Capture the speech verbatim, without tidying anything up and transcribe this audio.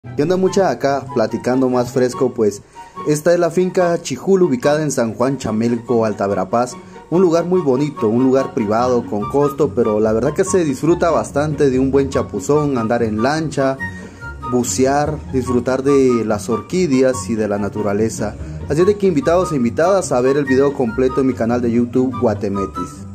¿Qué onda, mucha? Acá platicando más fresco, pues esta es la finca Chijul, ubicada en San Juan Chamelco, Alta Verapaz. Un lugar muy bonito, un lugar privado con costo, pero la verdad que se disfruta bastante de un buen chapuzón, andar en lancha, bucear, disfrutar de las orquídeas y de la naturaleza. Así de que invitados e invitadas a ver el video completo en mi canal de YouTube Guatemetis.